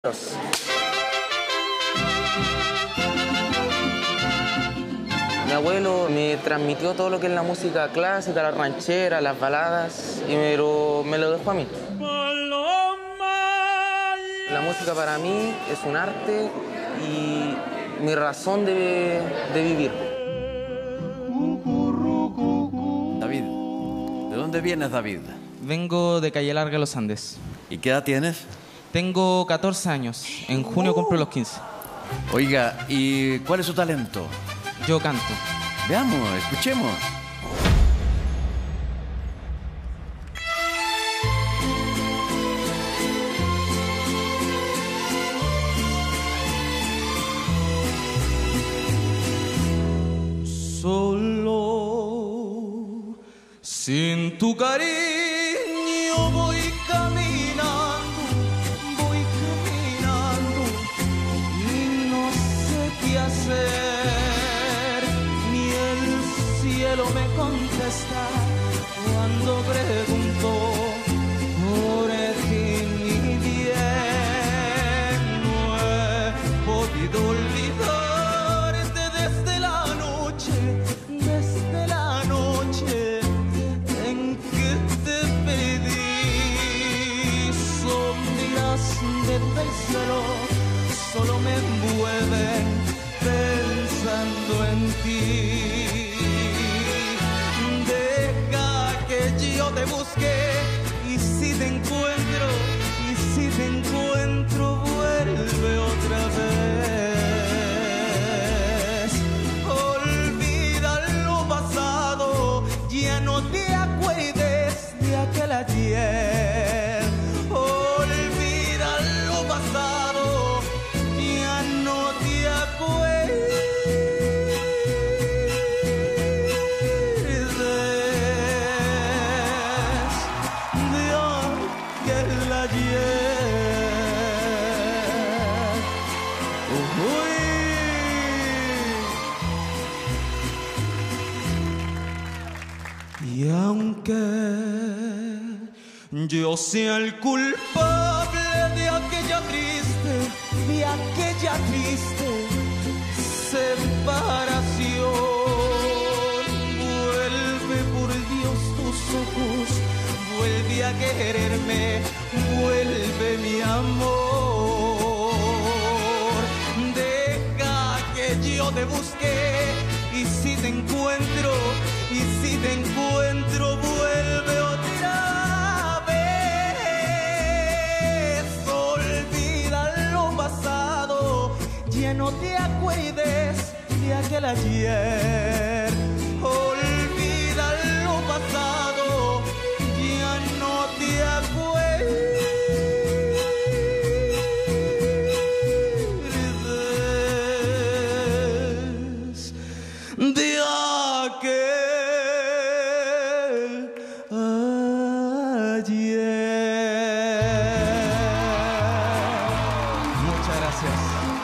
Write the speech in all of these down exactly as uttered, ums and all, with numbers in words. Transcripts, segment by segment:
Mi abuelo me transmitió todo lo que es la música clásica, la ranchera, las baladas, y me lo, me lo dejó a mí. La música para mí es un arte y mi razón de, de vivir. David, ¿de dónde vienes, David? Vengo de Calle Larga, Los Andes. ¿Y qué edad tienes? Tengo catorce años. En junio cumplo los quince. Oiga, ¿y cuál es su talento? Yo canto. Veamos, escuchemos. Solo sin tu cariño voy caminando, voy caminando y no sé qué hacer. Ni el cielo me contesta cuando pregunto por ti, mi bien. No he podido olvidarte desde la noche, desde la noche en que te pedí. Sombras desde el cielo solo me envuelven pensando en ti. Deja que yo te busque y si te encuentro, y si te encuentro vuelve otra vez. Olvida lo pasado, ya no te acuerdes de aquel ayer. Olvida lo pasado, ya no te acuerdes de aquel ayer. Uy. Y aunque yo sea el culpable de aquella triste, de aquella triste separación, vuelve por Dios tus ojos, vuelve a quererme, vuelve mi amor. Deja que yo te busque y si te encuentro, y si te encuentro vuelve otra vez. Olvida lo pasado, ya no te acuerdes de aquel ayer. Olvida lo pasado, ya no te acuerdes de aquel ayer. Muchas gracias.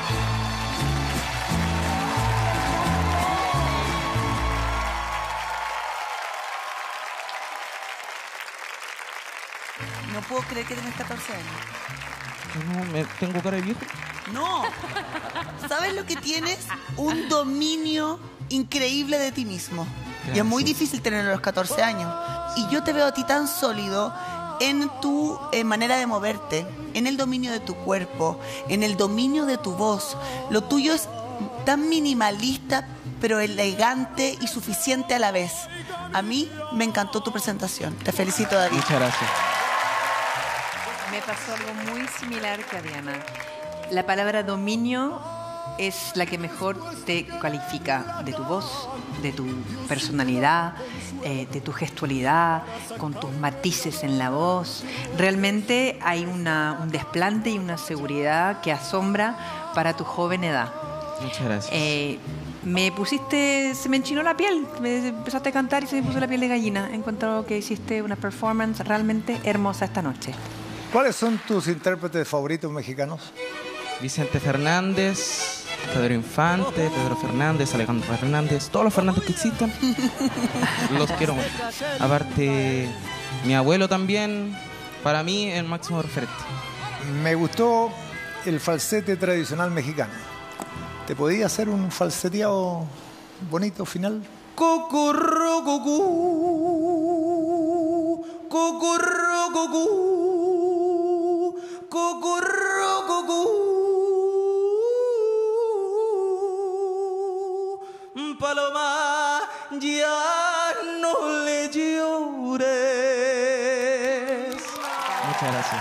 No puedo creer que tienes catorce años. No, me, tengo cara de viejo. No. ¿Sabes lo que tienes? Un dominio increíble de ti mismo. Y es muy difícil tenerlo a los catorce años. Y yo te veo a ti tan sólido en tu eh, manera de moverte, en el dominio de tu cuerpo, en el dominio de tu voz. Lo tuyo es tan minimalista, pero elegante y suficiente a la vez. A mí me encantó tu presentación. Te felicito, David. Muchas gracias. Me pasó algo muy similar que a Diana. La palabra dominio es la que mejor te califica de tu voz, de tu personalidad, eh, de tu gestualidad, con tus matices en la voz. Realmente hay una, un desplante y una seguridad que asombra para tu joven edad. Muchas gracias. Eh, me pusiste, se me enchinó la piel, me empezaste a cantar y se me puso la piel de gallina. Encuentro que hiciste una performance realmente hermosa esta noche. ¿Cuáles son tus intérpretes favoritos mexicanos? Vicente Fernández, Pedro Infante, Pedro Fernández, Alejandro Fernández, todos los Fernández que existan, los quiero mucho. Aparte, mi abuelo también, para mí, el máximo referente. Me gustó el falsete tradicional mexicano. ¿Te podía hacer un falseteado bonito final? Cucurru, cucú, cucurru, cucú, cucurru, cucú. Paloma, ya no le llores. Muchas gracias.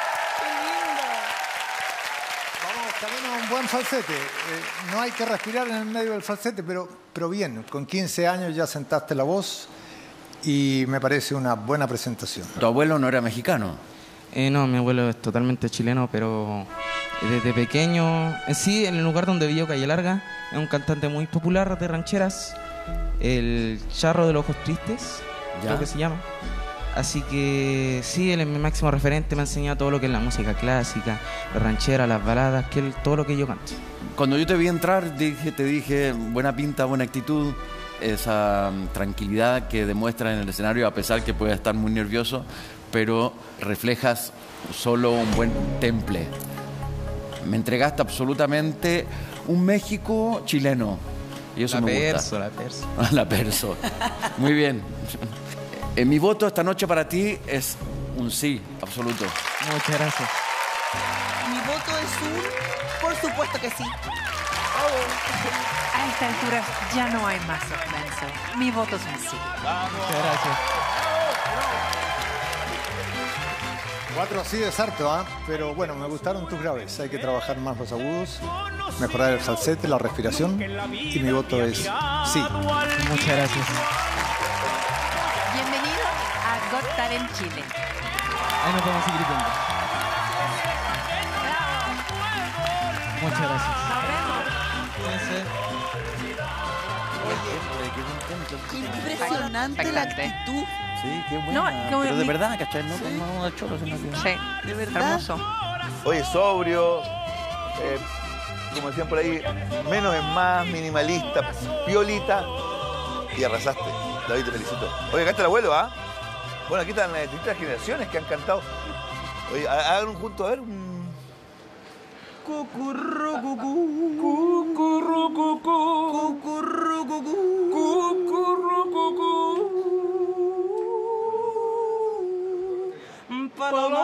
Vamos camino a un buen falsete. Eh, no hay que respirar en el medio del falsete, pero, pero bien, con quince años ya sentaste la voz y me parece una buena presentación. ¿Tu abuelo no era mexicano? Eh, no, mi abuelo es totalmente chileno, pero desde pequeño, en sí, en el lugar donde vivió Calle Larga, es un cantante muy popular de rancheras, el Charro de los Ojos Tristes, ¿Ya? creo que se llama. Así que sí, él es mi máximo referente, me ha enseñado todo lo que es la música clásica, la ranchera, las baladas, que él, todo lo que yo canto. Cuando yo te vi entrar, dije, te dije, buena pinta, buena actitud, esa um, tranquilidad que demuestra en el escenario, a pesar que puede estar muy nervioso, pero reflejas solo un buen temple. Me entregaste absolutamente un México chileno. Y eso la me perso, gusta. la perso. La perso. Muy bien. Eh, mi voto esta noche para ti es un sí, absoluto. Muchas gracias. Mi voto es un... Por supuesto que sí. A esta altura ya no hay más suspenso. Mi voto es un sí. Muchas gracias. Cuatro así de sarto, ¿ah? Pero bueno, me gustaron tus graves. Hay que trabajar más los agudos, mejorar el falsete, la respiración. Y mi voto es sí. Muchas gracias. Bienvenido a Got Talent Chile. Ahí nos vamos a seguir gritando. Muchas gracias. Impresionante la Impactante. actitud. Sí, qué buena. No, como pero de mi- verdad, ¿cachai? No como de cholo, sino que... Sí, ¿De verdad? hermoso. Oye, sobrio, eh, como decían por ahí, menos es más, minimalista, piolita, y arrasaste. David, te felicito. Oye, acá está el abuelo, ¿ah? Bueno, aquí están las distintas generaciones que han cantado. Oye, ha- hagan un junto, a ver, un... Cucurru, cucú, cucurru, cucú, cucurru, cucú, cucurru, cucú. Paloma